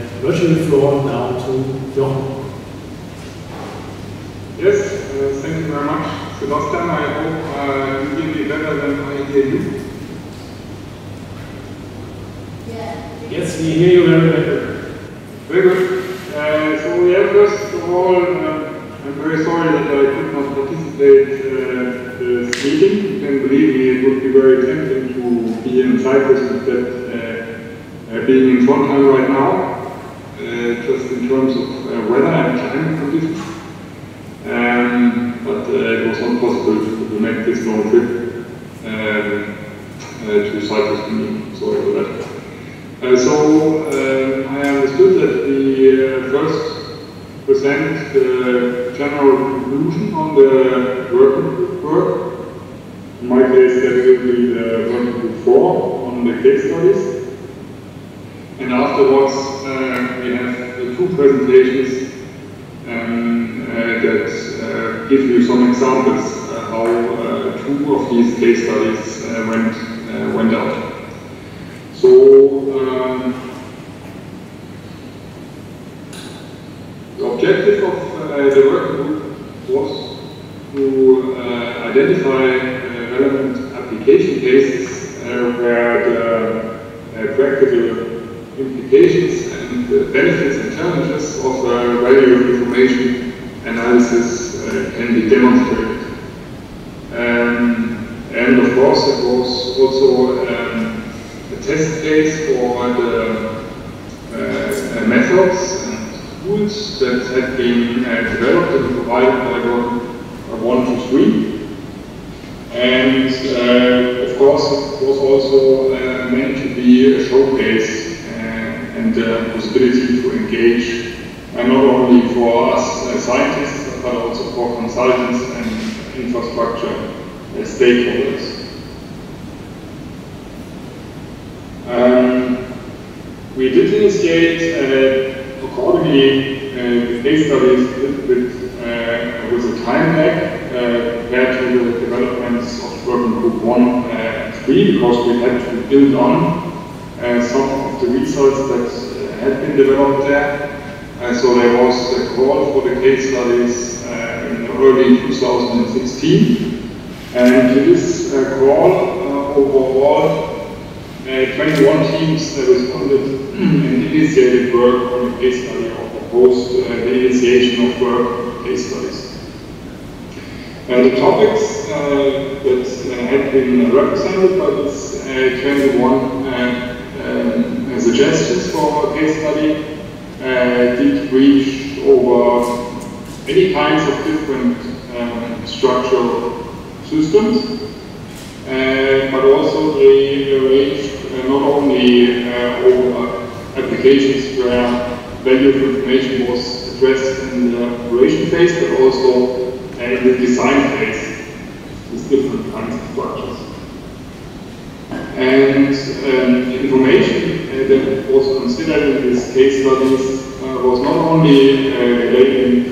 virtual floor now to Jochen. Yes, thank you very much, Sebastian. I hope you hear me better than I hear you. Yes, we hear you very well. Very good. So yeah, first of all, I'm very sorry that I could not participate this meeting. You can believe me, it would be very tempting to be in Cyprus instead being in Trondheim right now, just in terms of weather and climate conditions. But it was not possible to make this long trip to Cyprus for me. Sorry for that. So I understood that we first present the general conclusion on the working group work. In my case, that will be the working group 4 on the case studies. And afterwards, we have the 2 presentations that give you some examples how 2 of these case studies went out. So the objective of the working group was to identify relevant application cases where the practical implications and benefits and challenges of value information analysis can be demonstrated. And of course, it was also a test case for the methods and tools that had been developed and provided by work 1 to 3. And of course, it was also meant to be a showcase and the possibility to engage not only for us scientists, but also for consultants and infrastructure stakeholders. We did initiate accordingly the case studies with a time lag compared to the developments of working group 1 and 3, because we had to build on some of the results that had been developed there. So there was a call for the case studies in early 2016. And to this call, overall, 21 teams responded and initiated work on the case study or proposed the initiation of work on case studies. The topics that had been represented by this 21 suggestions for a case study did reach over many kinds of different structural systems, but also they ranged not only over applications where value of information was addressed in the operation phase, but also in the design phase with different kinds of structures. And the information that was considered in these case studies was not only relating to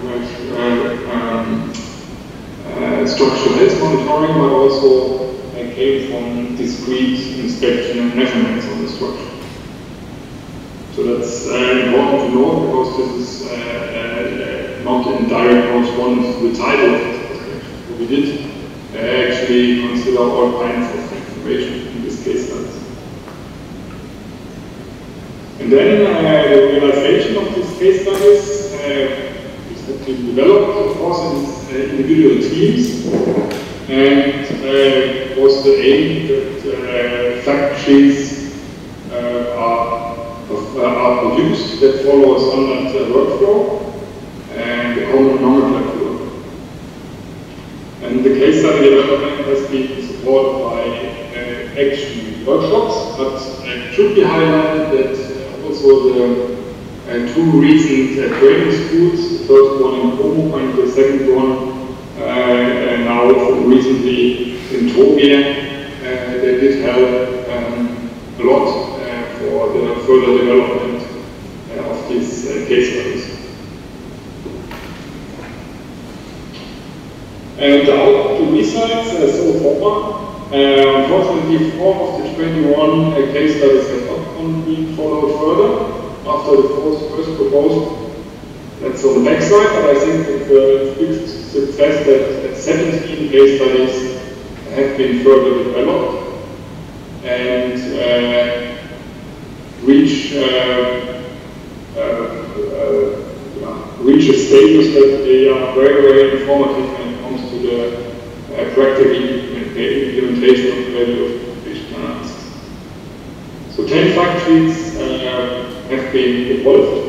structural health monitoring, but also came from discrete inspection and measurements on the structure. So that's important to know, because this is not in direct correspondence to the title of this presentation. What we did actually consider all kinds of information in this case studies. And then the realization of these case studies is developed, of course, in individual teams, and was the aim that fact sheets are produced that follow a standard workflow and the common nomenclature. And the case study development has been supported by action workshops, but it should be highlighted that also the 2 recent training schools, the first one in Como and the second one now recently in Tokyo, they did help a lot for the further development of these case studies. And out of the results so far, unfortunately 4 of the 21 case studies have not been followed further. after the first proposal. That's on the back side, but I think it's a big success that 17 case studies have been further developed and reach a status that they are very, very informative when it comes to the practical implementation of the value of computational analysis. So 10 fact sheets have been developed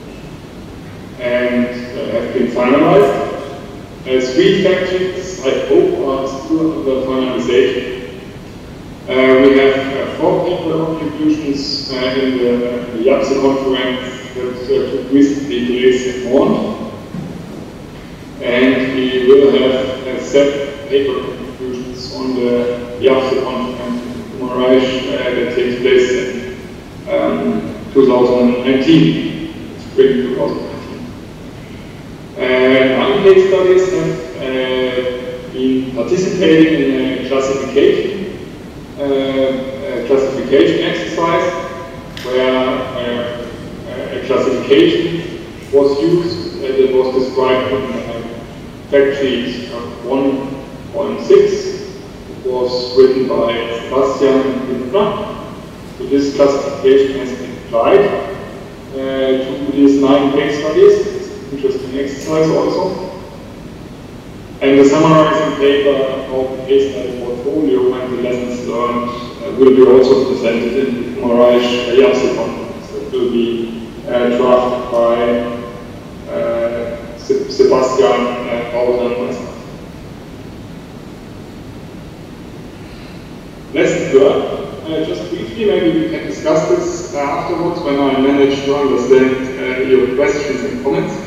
and have been finalized. 3 fact sheets, I hope, are still under finalization. We have 4 paper contributions in the YAPSE conference that took recently place in Mont. And we will have 7 paper contributions on the YAPSE conference in Marrakesh that takes place in 2019, spring 2019. Other case studies have been participating in a classification exercise where a classification was used that was described in fact sheet 1.6. It was written by Sebastian Hübner. So this classification has been applied to these 9 case studies. Interesting exercise also. And the summarizing paper of the case study portfolio and the lessons learned will be also presented in the Marrakesh YAPSE conference. That will be drafted by Sebastian Bauer and myself. Lessons learned. Just briefly, maybe we can discuss this afterwards when I manage to understand your questions and comments.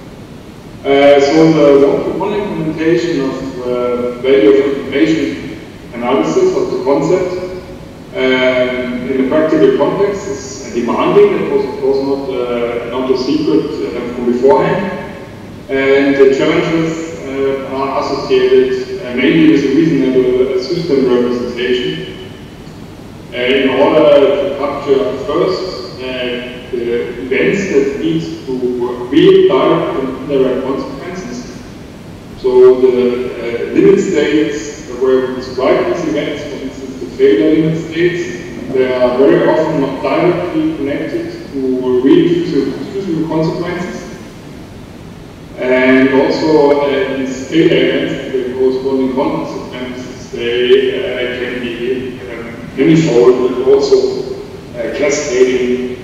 So the one-to-one implementation of value of information analysis of the concept in a practical context is demanding. That was of course not a secret from beforehand. And the challenges are associated mainly with a reasonable system representation. In order to capture first the events that lead to real direct and indirect consequences. So the limit states where we describe these events, for instance the failure limit states, they are very often not directly connected to real physical consequences. And also these failure events, the corresponding consequences, they can be manifold and also cascading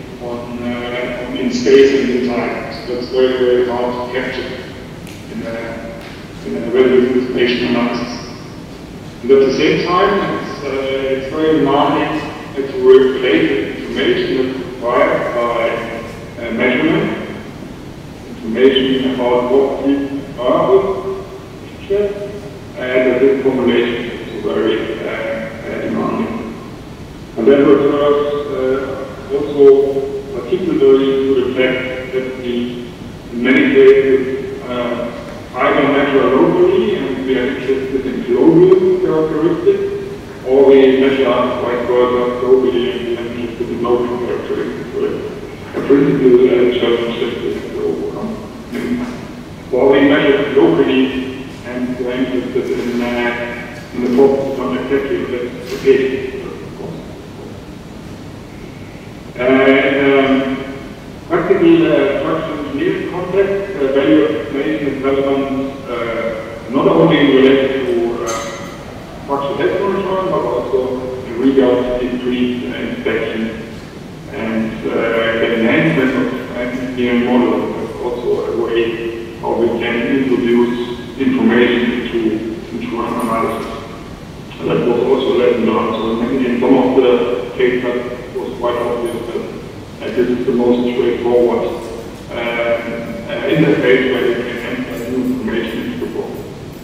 in space and in time. So that's very, very hard to capture in a value information analysis. And at the same time, it's very demanding to relate the information that's required by measurement, information about what we are feature, and the formulation is very demanding. And that refers also particularly to the fact that we, in many cases, either measure locally and we are interested in global characteristics, or we measure quite further globally and we are interested in local characteristics. So it's a principal challenge that we have to overcome. Or we measure locally and we are interested in the focus on exactly the case. Practical structural engineering context, value of information is relevant not only related to structural health monitoring, but also in regard to increased inspection and the enhancement of engineering models. That's also a way how we can introduce information into an analysis. And that was also lesson learned. So in some of the cases that was quite obvious that this is the most straightforward interface where you can enter new information into the book.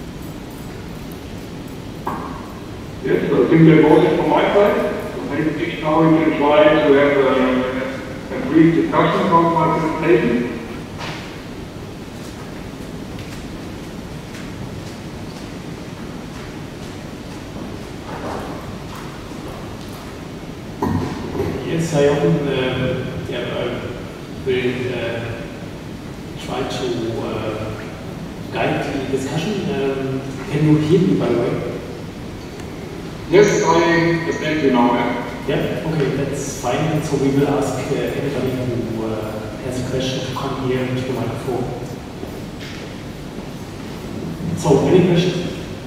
Yes, so I think that was it from my side. So maybe now we can try to have a brief discussion about my presentation. Yes, I often will try to guide the discussion. Can you hear me, by the way? Yes, I understand you now. Yeah, okay, that's fine. So we will ask anybody who has a question to come here into the microphone. So, any questions?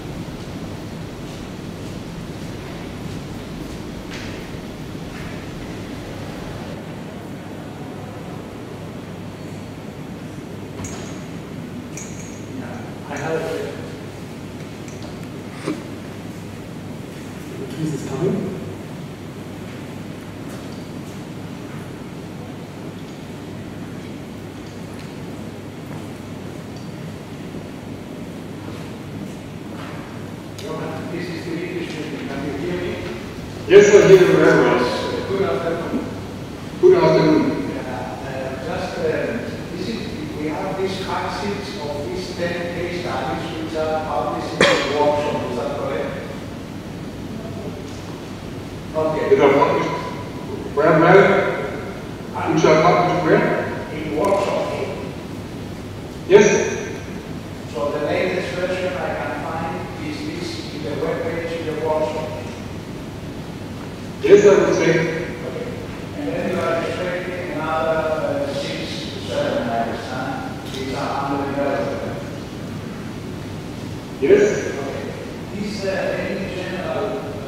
I have a This is coming. This is the English meeting. Can you hear me? Yes, I hear you very well. Good afternoon. Good afternoon. We have these fact sheets of these 10 case studies which are published in the workshop. Is that correct? Okay. Which are published where? Which are published where? In workshop. Yes. So the latest version I can find is this in the web page in the workshop. Yes, I would say. Okay. And then you are expecting another 6 to 7, I understand. These are under development. Yes. Okay. Is there any general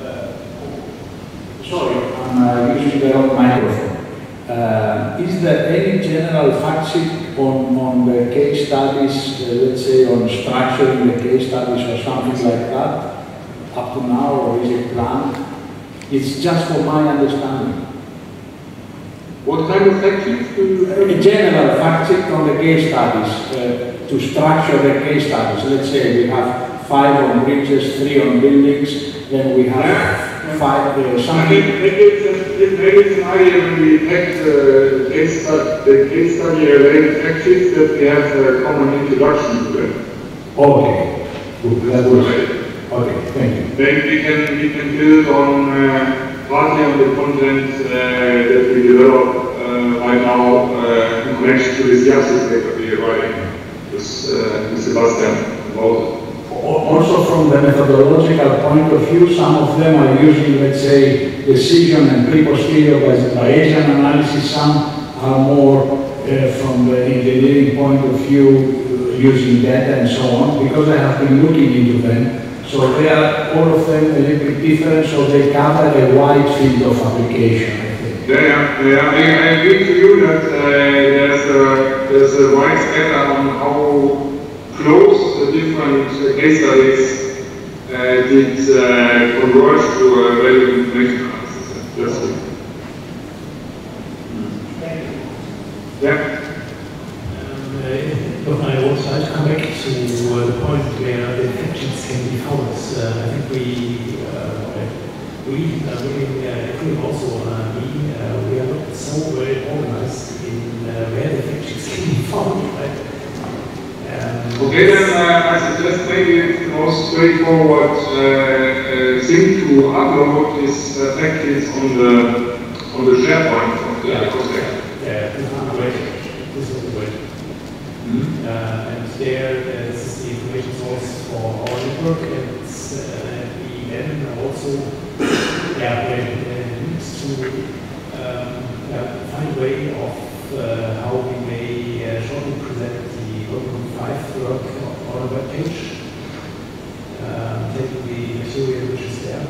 Sorry, I'm using the wrong microphone. Is there any general fact sheet on the case studies, let's say on structuring the case studies or something like that, up to now, or is it planned? It's just for my understanding. What kind of fact sheets do you have? A general fact sheet on the case studies, to structure the case studies. Let's say we have 5 on bridges, 3 on buildings, then we have 5 something. Maybe it's an idea when we take the case study related fact sheets that we have a common introduction to them. Okay, good. That was, okay, thank you. Then we can build on partly on the content that we develop right now in connection to this Yasis paper we are writing with Sebastian about it. Also from the methodological point of view, some of them are using, let's say, decision and pre-posterior Bayesian analysis. Some are more from the engineering point of view, using data and so on, because I have been looking into them. So they are, all of them, a little bit different, so they cover a wide field of application, I think. Yeah, I agree to you that there's a wide spectrum on how close the different case studies did converge to a value information analysis. That's it. Yeah. But I also like to come back to the point where the infections can be found. I think we also me, we are not so well organized in where the infections can be found, right? Okay, then I suggest maybe the most straightforward thing to upload is fact sheets on the SharePoint of the project. Yeah, this is the way. And there, this is the information source for our network, and we then also need to find a way of how we may shortly present the Local 5 work on a web page, taking the material which is there.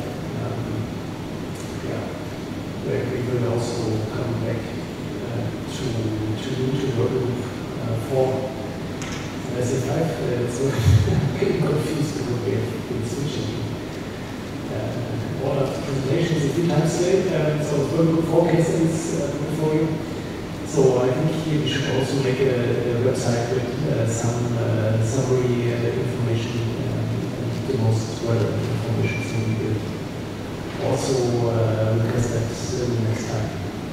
Where we will also come back to work with 4. As in 5, so I'm getting confused because we have been switching all of the presentations a few times today. So it's working with 4 case studies for you. So I think here we should also make a website with some summary information and the most relevant information. So we will also request that next time.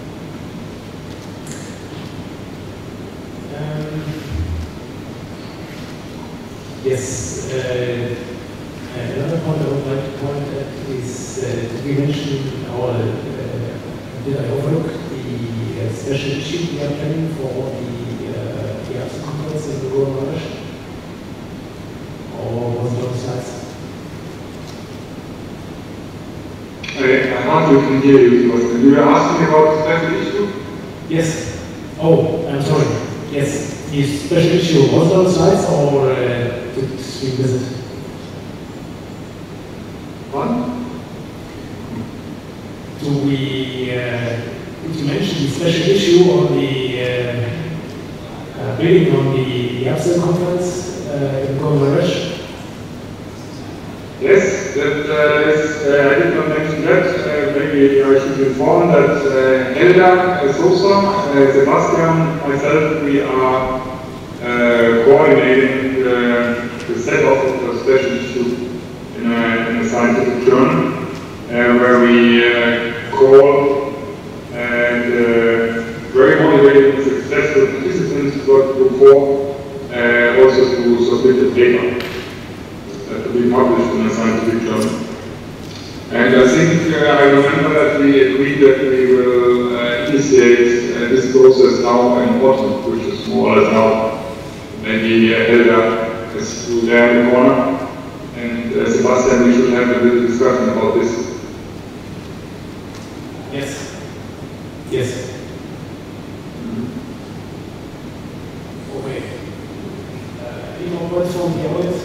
Yes, another point I would like to point at is we mentioned did I overlook the special issue we are planning for the APSA conference in the Royal Rush? Or was it on the slides? I hardly can hear you, but you were asking about the special issue? Yes. Oh, I'm sorry. Yes. The special issue was it on the slides or did we visit? What? Did you mention the special issue on the building on the APSA conference in Goldman? Yes, that is, I did not mention that. Maybe I should inform that Helga Sosa, Sebastian, myself, we are coordinating the set-up of the special issue in a scientific journal, where we call and very motivated and successful participants before also to submit the paper to be published in a scientific journal. And I think I remember that we agreed that we will initiate this process now in autumn, which is more or less now. Maybe Helga is still there in the corner, and Sebastian, we should have a little discussion about this. Yes. Yes. Okay. Any more words from the audience?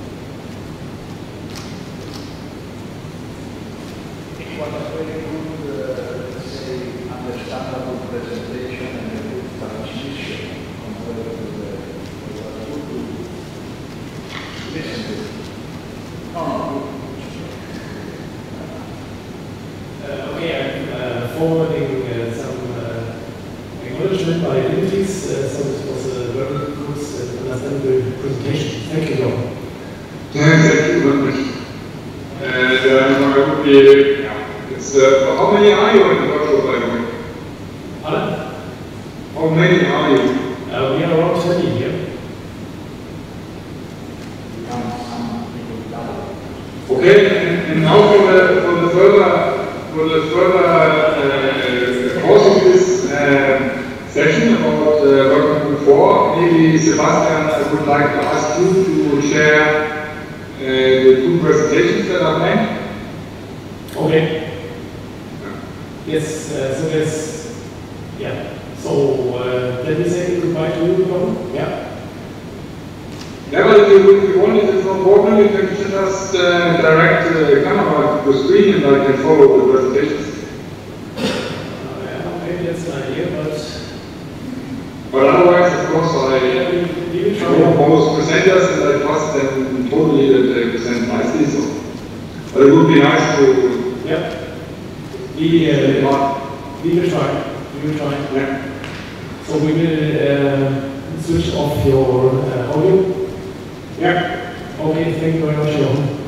What was very good, let's say, understandable presentation and a good transmission compared to the listen to. Okay, I'm forwarding some acknowledgement by entities, so this was a very good and understandable presentation. Thank you, John. Thank you very much. And how many are you in the workshop, by the way? Alan? How many are you? We are around 20 here. Okay, and now for the further course of this session about working group 4, maybe Sebastian, I would like to ask you to share the two presentations that are planned. Okay. Yes, so there's, yeah. So let me say goodbye to you, Tom. Yeah. Yeah, but if you want, it's no problem. You can just direct the camera to the screen and I can follow the presentations. Yeah, maybe that's an idea, but otherwise, of course, I know most presenters and I trust them totally that they present nicely. So, but it would be nice to. Yeah. We will try. We will try. Yeah. So we will switch off your audio. Yeah. Okay, thank you very much, Johan.